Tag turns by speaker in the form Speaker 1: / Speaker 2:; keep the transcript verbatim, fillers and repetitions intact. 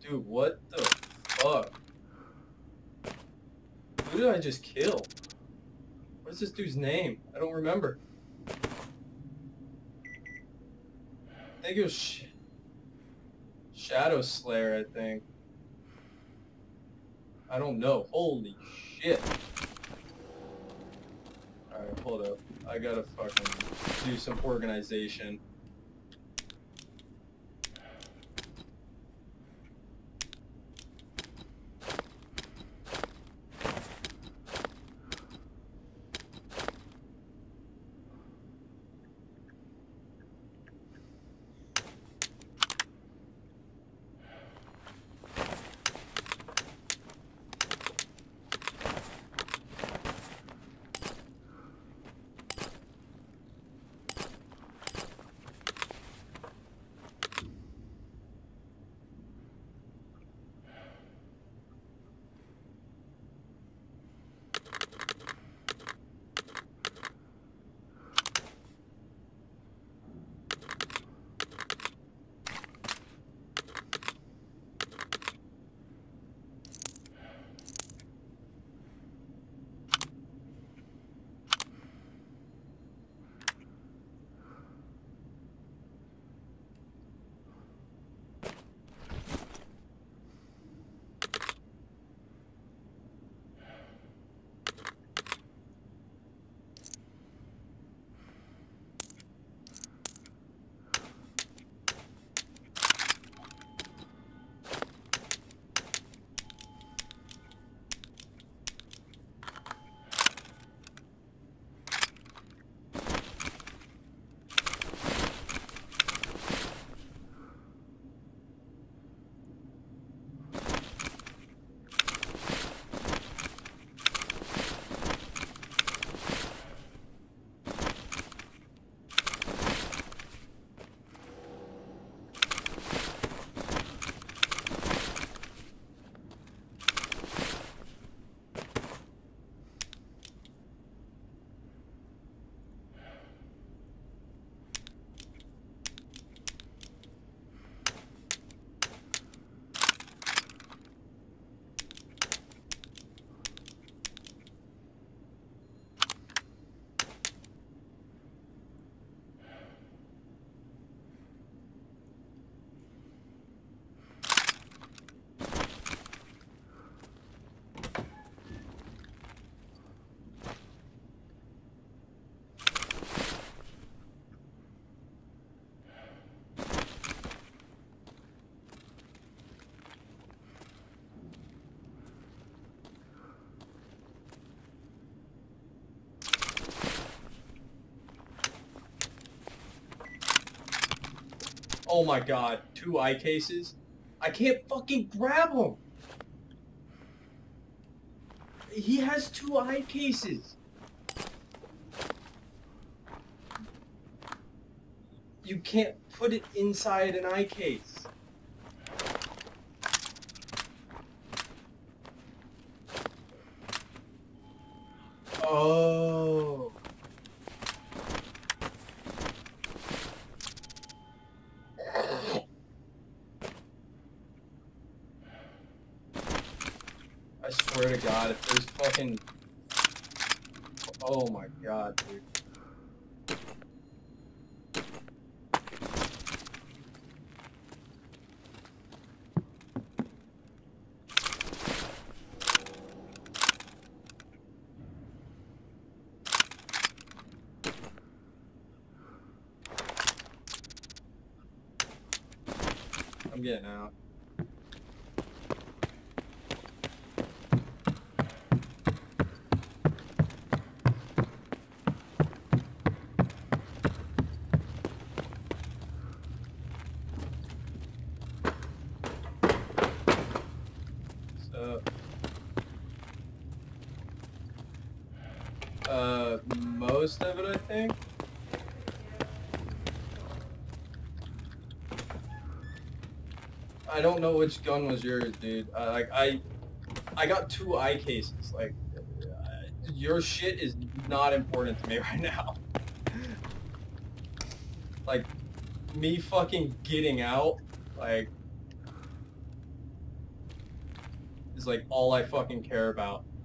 Speaker 1: Dude, what the fuck? Who did I just kill? What's this dude's name? I don't remember. I think it was Sh Shadow Slayer, I think. I don't know. Holy shit. Alright, hold up. I gotta fucking do some organization. Oh my god, two eye cases? I can't fucking grab him! He has two eye cases! You can't put it inside an eye case. Oh. I swear to God, if there's fucking... Oh my God, dude. I'm getting out. So, uh, most of it, I think. I don't know which gun was yours, dude. Uh, like I, I got two eye cases. Like, uh, your shit is not important to me right now. Like, me fucking getting out, like, is like all I fucking care about.